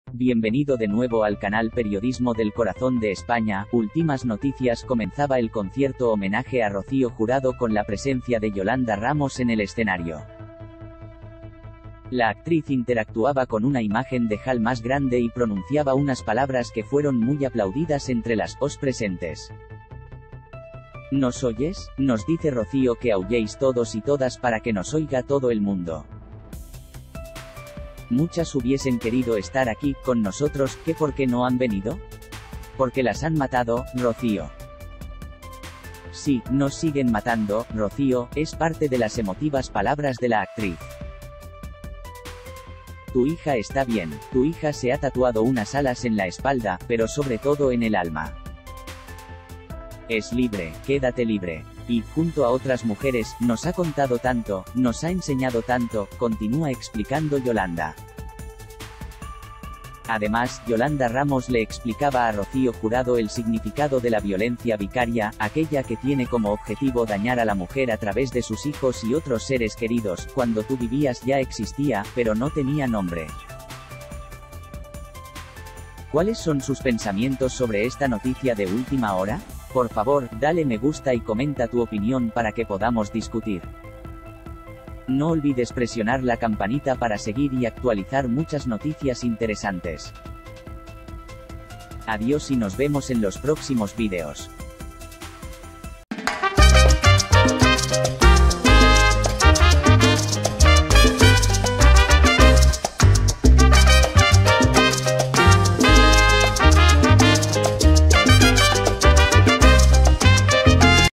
Bienvenido de nuevo al canal Periodismo del Corazón de España. Últimas noticias. Comenzaba el concierto homenaje a Rocío Jurado con la presencia de Yolanda Ramos en el escenario. La actriz interactuaba con una imagen de hall más grande y pronunciaba unas palabras que fueron muy aplaudidas entre las voces presentes. ¿Nos oyes? Nos dice Rocío que aulléis todos y todas para que nos oiga todo el mundo. Muchas hubiesen querido estar aquí, con nosotros, ¿qué por qué no han venido? Porque las han matado, Rocío. Sí, nos siguen matando, Rocío, es parte de las emotivas palabras de la actriz. Tu hija está bien, tu hija se ha tatuado unas alas en la espalda, pero sobre todo en el alma. Es libre, quédate libre. Y, junto a otras mujeres, nos ha contado tanto, nos ha enseñado tanto, continúa explicando Yolanda. Además, Yolanda Ramos le explicaba a Rocío Jurado el significado de la violencia vicaria, aquella que tiene como objetivo dañar a la mujer a través de sus hijos y otros seres queridos. Cuando tú vivías ya existía, pero no tenía nombre. ¿Cuáles son sus pensamientos sobre esta noticia de última hora? Por favor, dale me gusta y comenta tu opinión para que podamos discutir. No olvides presionar la campanita para seguir y actualizar muchas noticias interesantes. Adiós y nos vemos en los próximos vídeos.